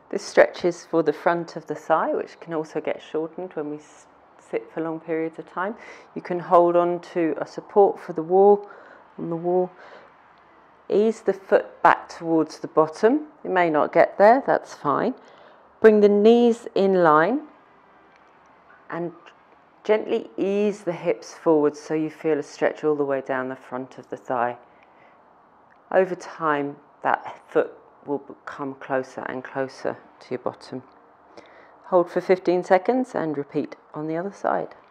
This stretches for the front of the thigh, which can also get shortened when we sit for long periods of time. You can hold on to a support for the wall, on the wall. Ease the foot back towards the bottom. It may not get there, that's fine. Bring the knees in line and gently ease the hips forward so you feel a stretch all the way down the front of the thigh. Over time, that foot will come closer and closer to your bottom. Hold for 15 seconds and repeat on the other side.